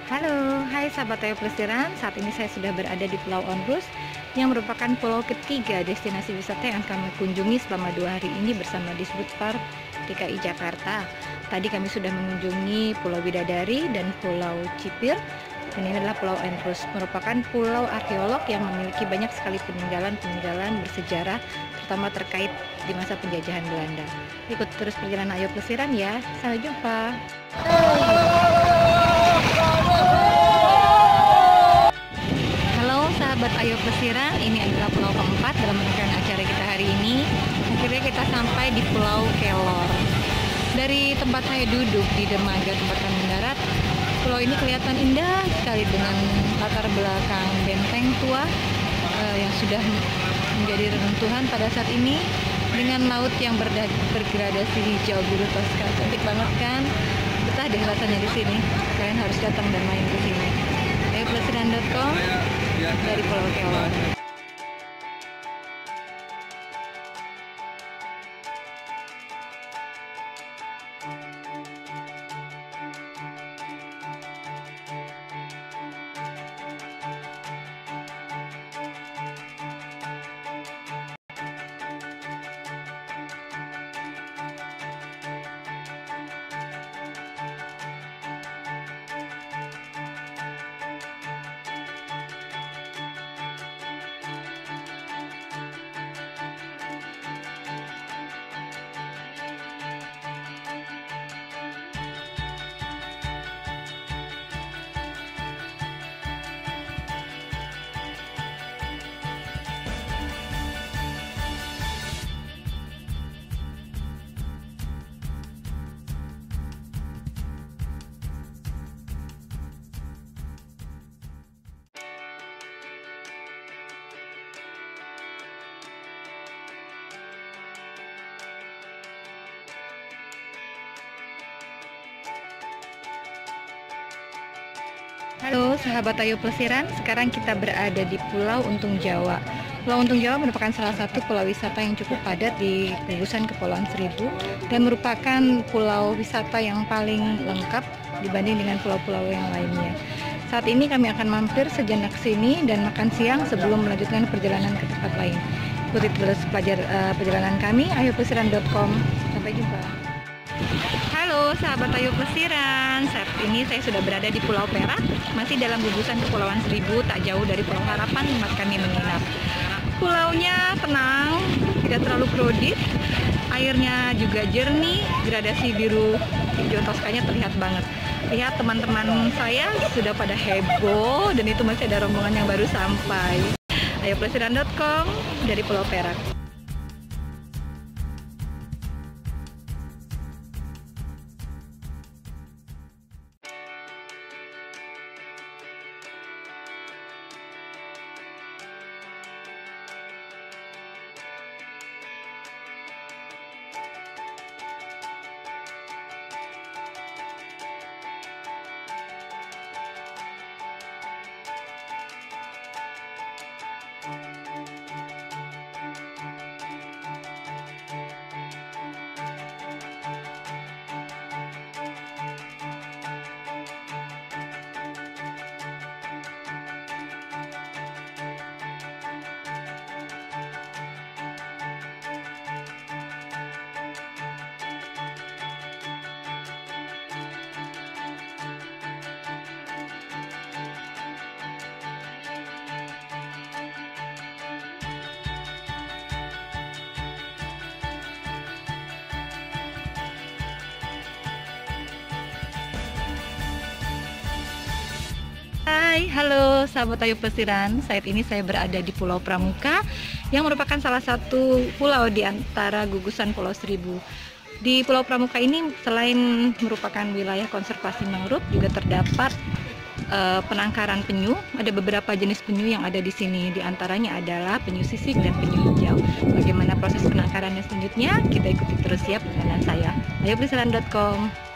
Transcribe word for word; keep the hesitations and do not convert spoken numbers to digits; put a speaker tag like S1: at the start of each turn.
S1: Halo, hai sahabat Ayo Plesiran. Saat ini saya sudah berada di Pulau Onrus yang merupakan pulau ketiga destinasi wisata yang kami kunjungi selama dua hari ini bersama Disbud Park D K I Jakarta. Tadi kami sudah mengunjungi Pulau Bidadari dan Pulau Cipir. Dan ini adalah Pulau Onrus, merupakan pulau arkeolog yang memiliki banyak sekali peninggalan-peninggalan bersejarah, terutama terkait di masa penjajahan Belanda. Ikut terus perjalanan Ayo Plesiran ya. Sampai jumpa. Halo sahabat Ayo Plesiran, ini adalah pulau keempat dalam rangkaian acara kita hari ini. Akhirnya kita sampai di Pulau Kelor. Dari tempat saya duduk di dermaga tempat kami mendarat, pulau ini kelihatan indah sekali dengan latar belakang benteng tua uh, yang sudah menjadi reruntuhan pada saat ini, dengan laut yang bergradasi hijau biru toska. Cantik banget kan? Betah deh rasanya di sini. Kalian harus datang dan main ke sini. ayo plesiran dot com dari Pulau Kelor. Halo sahabat Ayo Plesiran, sekarang kita berada di Pulau Untung Jawa. Pulau Untung Jawa merupakan salah satu pulau wisata yang cukup padat di gugusan Kepulauan Seribu dan merupakan pulau wisata yang paling lengkap dibanding dengan pulau-pulau yang lainnya. Saat ini kami akan mampir sejenak sini dan makan siang sebelum melanjutkan perjalanan ke tempat lain. Ikuti terus pelajar, uh, perjalanan kami ayo plesiran dot com. Sampai jumpa. Halo sahabat Ayo Plesiran, saat ini saya sudah berada di Pulau Perak, masih dalam gugusan Kepulauan Seribu, tak jauh dari Pulau Harapan tempat kami menginap. Pulaunya tenang, tidak terlalu krodit, airnya juga jernih, gradasi biru hijau toskanya terlihat banget. Lihat teman-teman saya sudah pada heboh dan itu masih ada rombongan yang baru sampai. ayo plesiran dot com dari Pulau Perak. Hai, halo sahabat Ayo Plesiran. Saat ini saya berada di Pulau Pramuka yang merupakan salah satu pulau di antara gugusan Pulau Seribu. Di Pulau Pramuka ini selain merupakan wilayah konservasi mangrove, juga terdapat uh, penangkaran penyu. Ada beberapa jenis penyu yang ada di sini. Di antaranya adalah penyu sisik dan penyu hijau. Bagaimana proses penangkarannya selanjutnya? Kita ikuti terus ya perjalanan saya. ayo plesiran dot com.